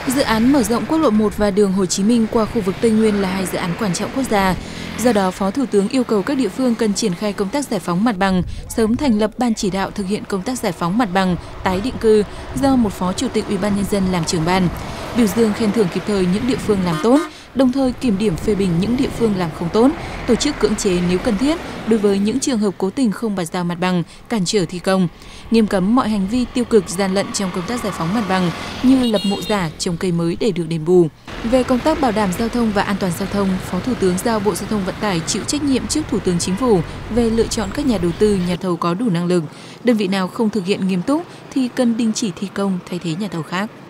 Dự án mở rộng quốc lộ 1 và đường Hồ Chí Minh qua khu vực Tây Nguyên là hai dự án quan trọng quốc gia. Do đó, Phó Thủ tướng yêu cầu các địa phương cần triển khai công tác giải phóng mặt bằng, sớm thành lập ban chỉ đạo thực hiện công tác giải phóng mặt bằng, tái định cư do một Phó Chủ tịch Ủy ban Nhân dân làm trưởng ban. Biểu dương khen thưởng kịp thời những địa phương làm tốt, đồng thời kiểm điểm phê bình những địa phương làm không tốt, tổ chức cưỡng chế nếu cần thiết đối với những trường hợp cố tình không bàn giao mặt bằng, cản trở thi công, nghiêm cấm mọi hành vi tiêu cực gian lận trong công tác giải phóng mặt bằng như lập mộ giả, trồng cây mới để được đền bù. Về công tác bảo đảm giao thông và an toàn giao thông, Phó Thủ tướng giao Bộ Giao thông Vận tải chịu trách nhiệm trước Thủ tướng Chính phủ về lựa chọn các nhà đầu tư, nhà thầu có đủ năng lực. Đơn vị nào không thực hiện nghiêm túc thì cần đình chỉ thi công thay thế nhà thầu khác.